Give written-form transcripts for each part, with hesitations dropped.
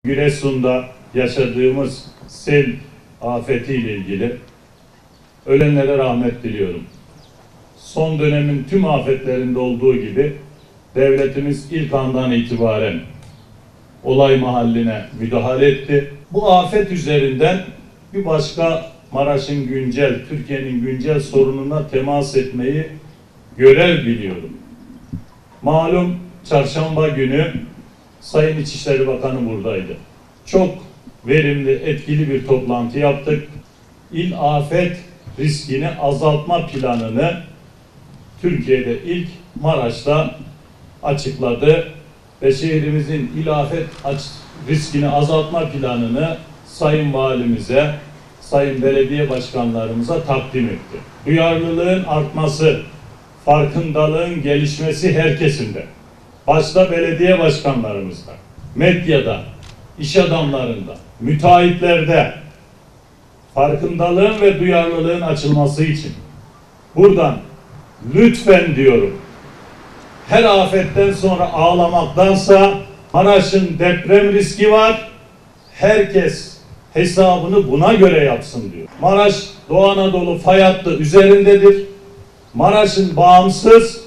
Giresun'da yaşadığımız sel afetiyle ilgili ölenlere rahmet diliyorum. Son dönemin tüm afetlerinde olduğu gibi devletimiz ilk andan itibaren olay mahalline müdahale etti. Bu afet üzerinden bir başka Maraş'ın güncel, Türkiye'nin güncel sorununa temas etmeyi görev biliyorum. Malum çarşamba günü Sayın İçişleri Bakanı buradaydı. Çok verimli, etkili bir toplantı yaptık. İl afet riskini azaltma planını Türkiye'de ilk Maraş'ta açıkladı ve şehrimizin il afet riskini azaltma planını Sayın Valimize, Sayın Belediye Başkanlarımıza takdim etti. Duyarlılığın artması, farkındalığın gelişmesi her kesimde. Başta belediye başkanlarımızda, medyada, iş adamlarında, müteahhitlerde farkındalığın ve duyarlılığın açılması için buradan lütfen diyorum, her afetten sonra ağlamaktansa Maraş'ın deprem riski var, herkes hesabını buna göre yapsın diyor. Maraş Doğu Anadolu fay hattı üzerindedir. Maraş'ın bağımsız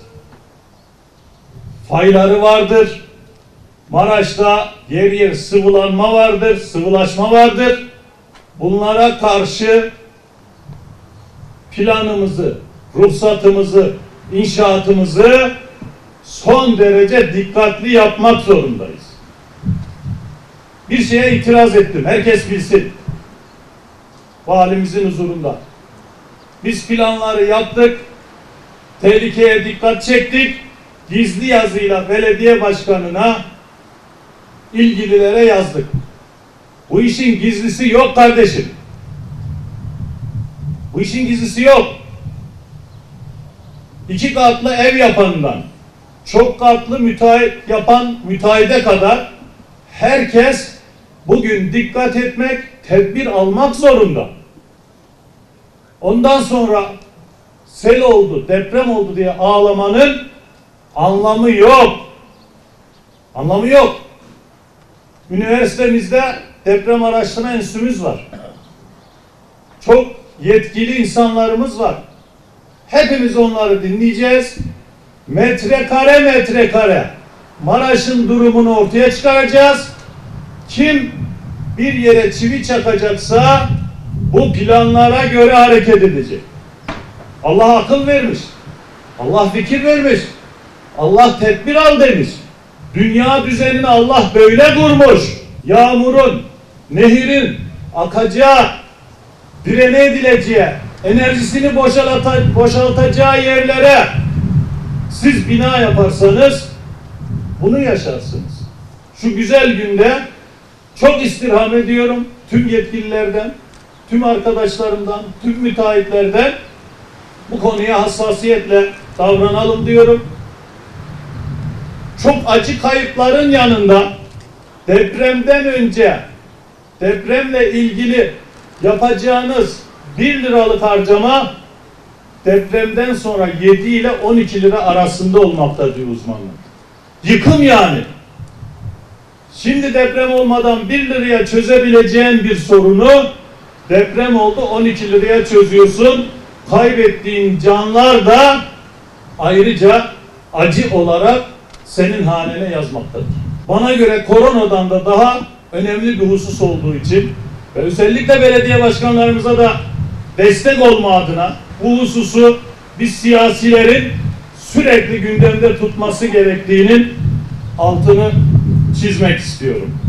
fayları vardır. Maraş'ta yer yer sıvılanma vardır, sıvılaşma vardır. Bunlara karşı planımızı, ruhsatımızı, inşaatımızı son derece dikkatli yapmak zorundayız. Bir şeye itiraz ettim, herkes bilsin. Valimizin huzurunda. Biz planları yaptık, tehlikeye dikkat çektik. Gizli yazıyla belediye başkanına, ilgililere yazdık. Bu işin gizlisi yok kardeşim. Bu işin gizlisi yok. 2 katlı ev yapanından çok katlı müteahhide kadar herkes bugün dikkat etmek, tedbir almak zorunda. Ondan sonra sel oldu, deprem oldu diye ağlamanın anlamı yok. Anlamı yok. Üniversitemizde deprem araştırma enstitümüz var. Çok yetkili insanlarımız var. Hepimiz onları dinleyeceğiz. Metrekare Maraş'ın durumunu ortaya çıkaracağız. Kim bir yere çivi çakacaksa bu planlara göre hareket edecek. Allah akıl vermiş. Allah fikir vermiş. Allah tedbir al demiş. Dünya düzenini Allah böyle kurmuş. Yağmurun, nehirin akacağı, direne edileceği, enerjisini boşaltacağı yerlere siz bina yaparsanız bunu yaşarsınız. Şu güzel günde çok istirham ediyorum tüm yetkililerden, tüm arkadaşlarımdan, tüm müteahhitlerden bu konuya hassasiyetle davranalım diyorum. Çok acı kayıpların yanında depremden önce depremle ilgili yapacağınız 1 liralık harcama depremden sonra 7 ile 12 lira arasında olmakta diyor uzmanlar. Yıkım yani. Şimdi deprem olmadan 1 liraya çözebileceğin bir sorunu deprem oldu 12 liraya çözüyorsun. Kaybettiğin canlar da ayrıca acı olarak senin hanene yazmaktadır. Bana göre koronadan da daha önemli bir husus olduğu için ve özellikle belediye başkanlarımıza da destek olma adına bu hususu biz siyasilerin sürekli gündemde tutması gerektiğinin altını çizmek istiyorum.